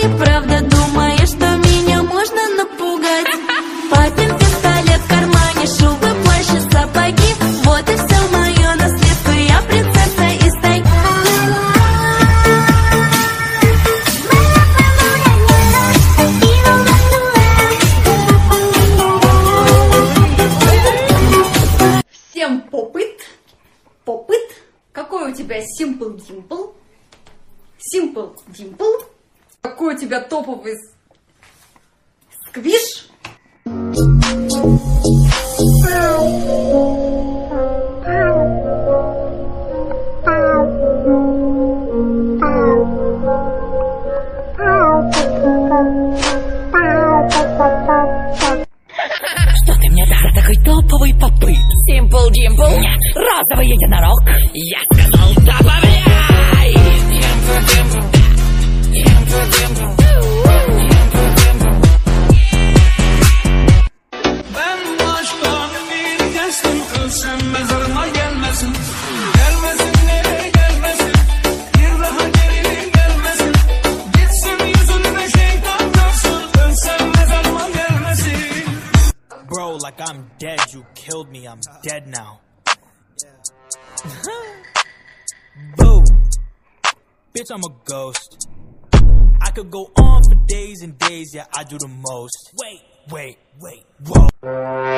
правда думаешь, что меня можно напугать? Папин пистолет в кармане, шубы, плащ и сапоги. Вот и все мое наследство, я принцесса из тайги. Всем попыт. Какой у тебя Simple Dimple? Simple Dimple? Какой у тебя топовый сквиш? Что ты мне дашь такой топовый попыт? Simple Dimple? Нет, розовый единорог. Я сказал, добавляй! Dimple, Dimple. Dimple, Dimple. Dimple, Dimple. Ben baştan bir geçtim, ölsem mezarıma gelmesin. Gelmesin, nereye gelmesin, bir daha geri gelmesin. Gitsin yüzünde şeytan görsün, ölsem mezarıma gelmesin. Bro, like I'm dead, you killed me, I'm dead now. Boo, bitch, I'm a ghost. I could go on for days and days, yeah, I do the most. Wait, whoa.